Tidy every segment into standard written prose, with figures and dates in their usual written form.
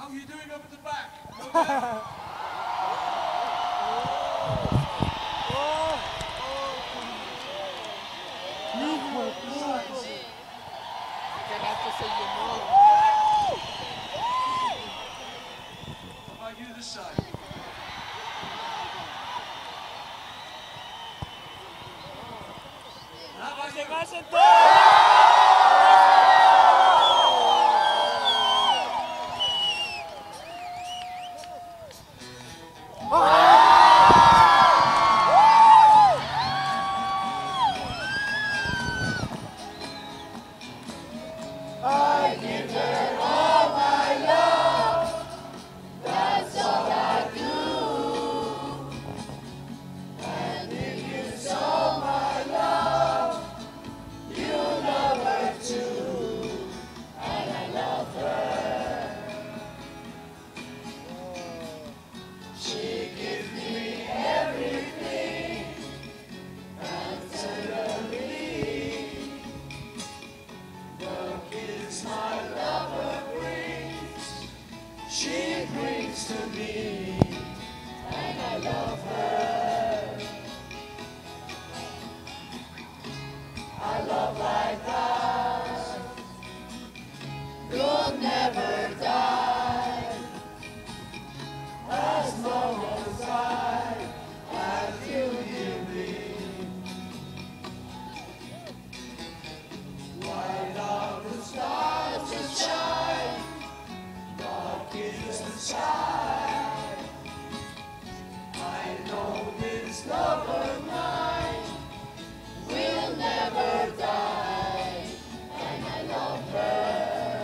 How are you doing up at the back? Okay. How about you this side? How about you? She brings to me, and I love her. I love like that, you'll never die, as long as I have you near me. Light of the stars that shine, dark is the sky. I know this love of mine will never die, and I love her.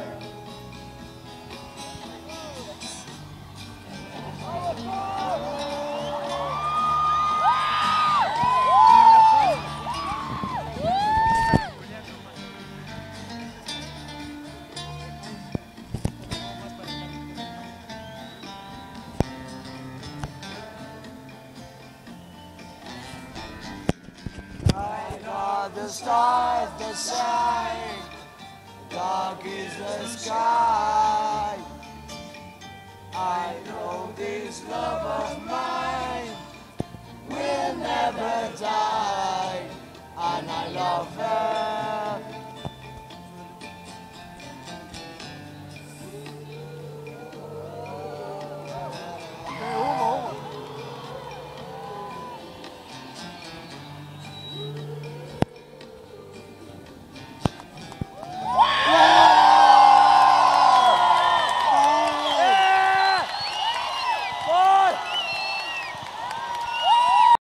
Bright are the stars that shine, dark is the sky. I know this love of mine will never die, and I love her.